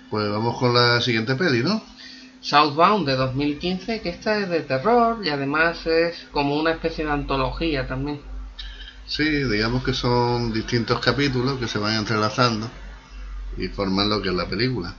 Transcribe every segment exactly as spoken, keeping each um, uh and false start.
Pues vamos con la siguiente peli, ¿no? Southbound de dos mil quince, que esta es de terror y además es como una especie de antología también. Sí, digamos que son distintos capítulos que se van entrelazando y forman lo que es la película.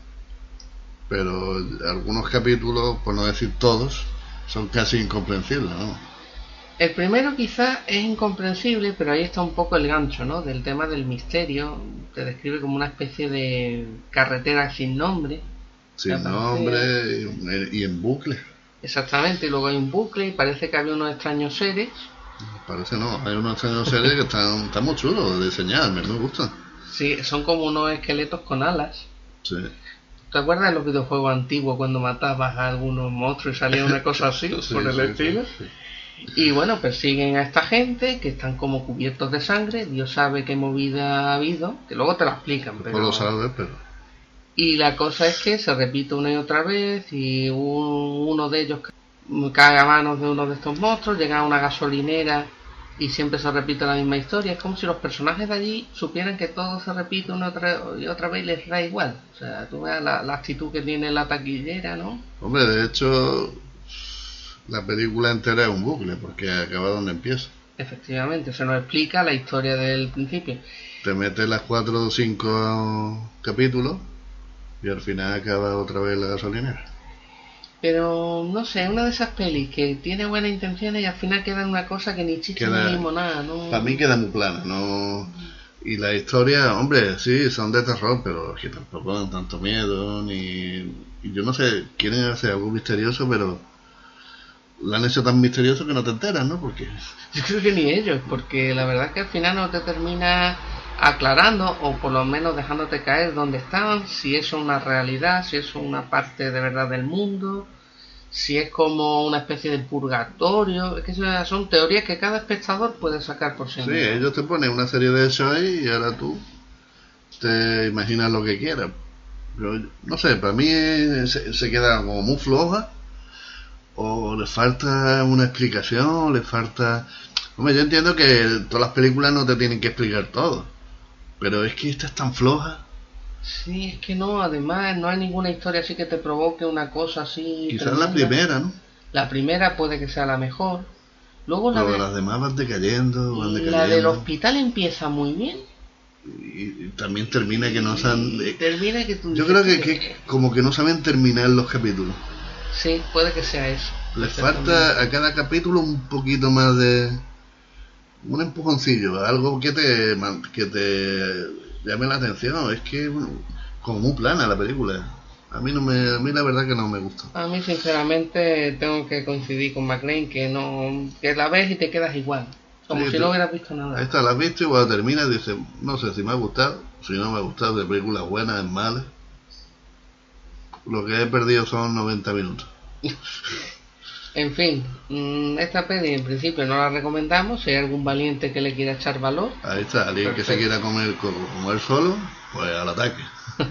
Pero algunos capítulos, por no decir todos, son casi incomprensibles, ¿no? El primero quizás es incomprensible, pero ahí está un poco el gancho, ¿no? Del tema del misterio. Te describe como una especie de carretera sin nombre. Sin nombre y, y en bucle. Exactamente, y luego hay un bucle y parece que había unos extraños seres. Parece no, hay unos extraños seres que están, están muy chulos de diseñar, me gustan. Sí, son como unos esqueletos con alas. Sí. ¿Te acuerdas de los videojuegos antiguos cuando matabas a algunos monstruos y salía una cosa así, sí, por el sí, estilo? Sí, sí. Y bueno, persiguen a esta gente que están como cubiertos de sangre. Dios sabe qué movida ha habido, que luego te la explican. Pues pero... lo sabes, pero... Y la cosa es que se repite una y otra vez y un, uno de ellos cae a manos de uno de estos monstruos, llega a una gasolinera y siempre se repite la misma historia. Es como si los personajes de allí supieran que todo se repite una otra, y otra vez y les da igual. O sea, tú ves la, la actitud que tiene la taquillera, ¿no? Hombre, de hecho, la película entera es un bucle porque acaba donde empieza. Efectivamente, se nos explica la historia del principio. Te metes las cuatro o cinco capítulos y al final acaba otra vez la gasolinera. Pero no sé, una de esas pelis que tiene buenas intenciones y al final queda en una cosa que ni chiste ni limonada, ¿no? Para mí queda muy plana, ¿no? Y la historia, hombre, sí, son de terror, pero es que tampoco dan tanto miedo, ni... Y yo no sé, quieren hacer algo misterioso, pero lo han hecho tan misterioso que no te enteras, ¿no? Porque... Yo creo que ni ellos, porque la verdad es que al final no te termina aclarando o por lo menos dejándote caer dónde estaban, si eso es una realidad, si eso es una parte de verdad del mundo, si es como una especie de purgatorio. Es que son teorías que cada espectador puede sacar por sí mismo. Sí, ellos te ponen una serie de hechos ahí y ahora tú te imaginas lo que quieras. Pero no sé, para mí se, se queda como muy floja, o le falta una explicación, le falta... Hombre, yo entiendo que todas las películas no te tienen que explicar todo, pero es que esta es tan floja. Sí, es que no, además no hay ninguna historia así que te provoque una cosa así. Quizás tremenda. La primera, ¿no? La primera puede que sea la mejor. Luego la pero de... las demás van decayendo, van decayendo. La del hospital empieza muy bien. Y, y también termina que no saben... Y termina que tú yo creo que, que como que no saben terminar los capítulos. Sí, puede que sea eso. Les falta a cada capítulo un poquito más de... un empujoncillo, algo que te que te llame la atención. Es que como muy plana la película. A mí no me, a mí la verdad que no me gusta. A mí sinceramente tengo que coincidir con McLean que no, que la ves y te quedas igual, como sí, si no hubieras visto nada. Esta la has visto y cuando termina dices, no sé si me ha gustado, si no me ha gustado, de películas buenas, es malas. Lo que he perdido son noventa minutos. En fin, esta peli en principio no la recomendamos. Si hay algún valiente que le quiera echar valor, ahí está, alguien perfecto, que se quiera comer como él solo, pues al ataque.